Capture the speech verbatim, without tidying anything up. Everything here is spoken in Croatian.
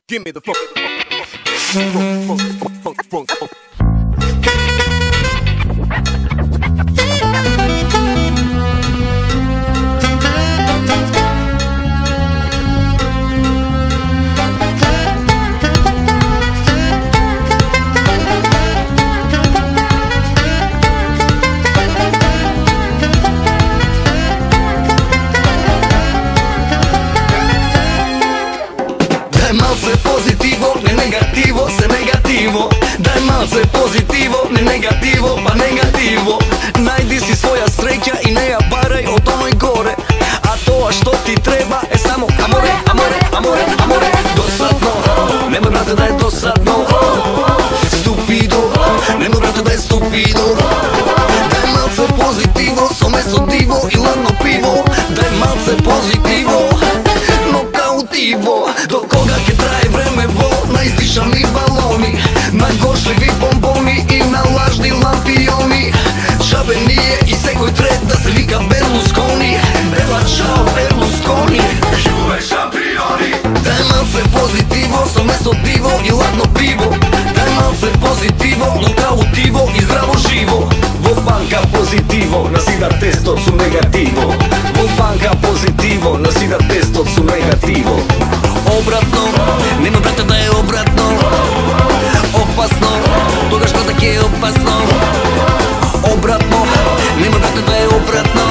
Give me the funk. Funk, funk, funk, funk, funk. Daj malce pozitivo, ne negativo, se negativo. Daj malce pozitivo, ne negativo, pa negativo. Najdi si svoja sreća i ne jabaraj od onoj gore. A to a što ti treba je samo amore, amore, amore, amore. Dosadno, nemoj brate da je dosadno. Stupido, nemoj brate da je stupido. Daj malce pozitivo, so meso divo i ladno pivo. Daj malce pozitivo, nokautivo. Do koga ke traje vreme vo, na izdišani baloni, na gošljivi bomboni i na lažni lampioni. Šabe nije i sekoj tret da se vika Berlusconi. Bella ciao Berlusconi, Juve šampioni. Daj malce pozitivo, so meso divo i ladno pivo. Daj malce pozitivo, nokautivo i zdravo živo. Vo banka pozitivo, nasida testo su negativo. Vo banka pozitivo, nasida testo su negativo. Obratno, nema brata da je obratno. Opasno, toga što tak je opasno. Obratno, nema brata da je obratno.